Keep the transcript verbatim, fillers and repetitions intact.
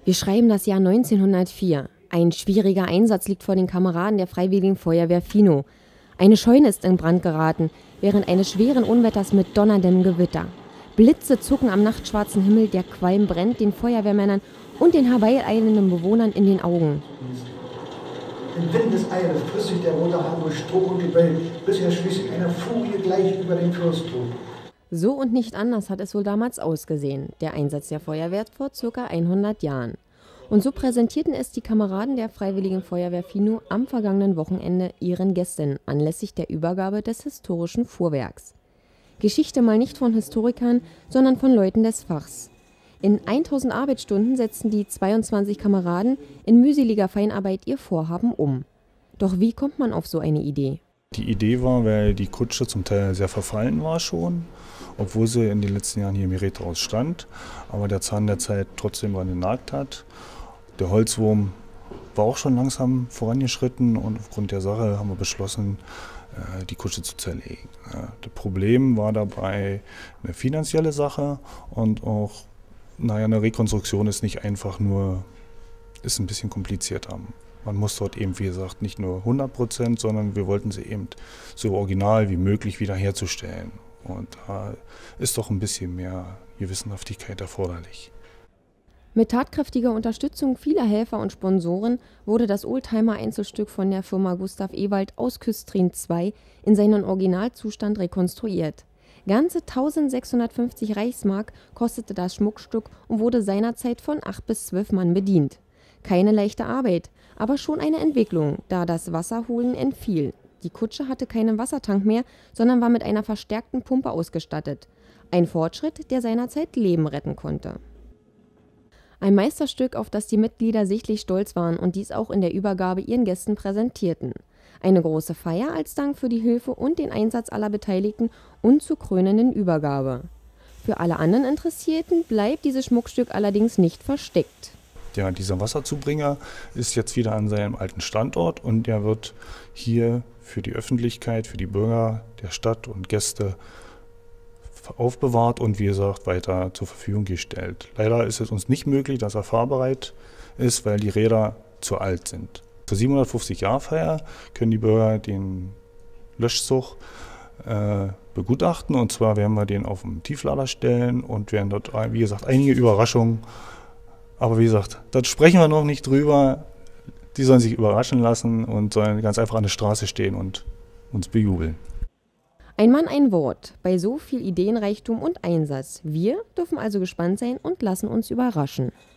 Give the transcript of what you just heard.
Wir schreiben das Jahr neunzehnhundertvier. Ein schwieriger Einsatz liegt vor den Kameraden der Freiwilligen Feuerwehr Finow. Eine Scheune ist in Brand geraten, während eines schweren Unwetters mit donnerndem Gewitter. Blitze zucken am nachtschwarzen Himmel, der Qualm brennt den Feuerwehrmännern und den herbeieilenden Bewohnern in den Augen. Im Windeseile flüssig der rote Hahn durch Stroh und Gebälk, bis er schließlich einer Furie gleich über den Fluss trug. So und nicht anders hat es wohl damals ausgesehen, der Einsatz der Feuerwehr vor ca. hundert Jahren. Und so präsentierten es die Kameraden der Freiwilligen Feuerwehr Finow am vergangenen Wochenende ihren Gästen anlässlich der Übergabe des historischen Fuhrwerks. Geschichte mal nicht von Historikern, sondern von Leuten des Fachs. In tausend Arbeitsstunden setzten die zweiundzwanzig Kameraden in mühseliger Feinarbeit ihr Vorhaben um. Doch wie kommt man auf so eine Idee? Die Idee war, weil die Kutsche zum Teil sehr verfallen war schon, obwohl sie in den letzten Jahren hier im Gerätehaus stand, aber der Zahn der Zeit trotzdem dran genagt hat. Der Holzwurm war auch schon langsam vorangeschritten und aufgrund der Sache haben wir beschlossen, die Kutsche zu zerlegen. Das Problem war dabei eine finanzielle Sache und auch, naja, eine Rekonstruktion ist nicht einfach nur, ist ein bisschen komplizierter. Man muss dort eben, wie gesagt, nicht nur hundert Prozent, sondern wir wollten sie eben so original wie möglich wiederherzustellen. Und da ist doch ein bisschen mehr Gewissenhaftigkeit erforderlich. Mit tatkräftiger Unterstützung vieler Helfer und Sponsoren wurde das Oldtimer-Einzelstück von der Firma Gustav Ewald aus Küstrin zwei in seinen Originalzustand rekonstruiert. Ganze eintausendsechshundertfünfzig Reichsmark kostete das Schmuckstück und wurde seinerzeit von acht bis zwölf Mann bedient. Keine leichte Arbeit, aber schon eine Entwicklung, da das Wasserholen entfiel. Die Kutsche hatte keinen Wassertank mehr, sondern war mit einer verstärkten Pumpe ausgestattet. Ein Fortschritt, der seinerzeit Leben retten konnte. Ein Meisterstück, auf das die Mitglieder sichtlich stolz waren und dies auch in der Übergabe ihren Gästen präsentierten. Eine große Feier als Dank für die Hilfe und den Einsatz aller Beteiligten und zur krönenden Übergabe. Für alle anderen Interessierten bleibt dieses Schmuckstück allerdings nicht versteckt. Ja, dieser Wasserzubringer ist jetzt wieder an seinem alten Standort und er wird hier für die Öffentlichkeit, für die Bürger der Stadt und Gäste aufbewahrt und wie gesagt weiter zur Verfügung gestellt. Leider ist es uns nicht möglich, dass er fahrbereit ist, weil die Räder zu alt sind. Zur siebenhundertfünfzig-Jahr-Feier können die Bürger den Löschzug äh, begutachten und zwar werden wir den auf den Tieflader stellen und werden dort, wie gesagt, einige Überraschungen. Aber wie gesagt, da sprechen wir noch nicht drüber. Die sollen sich überraschen lassen und sollen ganz einfach an der Straße stehen und uns bejubeln. Ein Mann, ein Wort. Bei so viel Ideenreichtum und Einsatz. Wir dürfen also gespannt sein und lassen uns überraschen.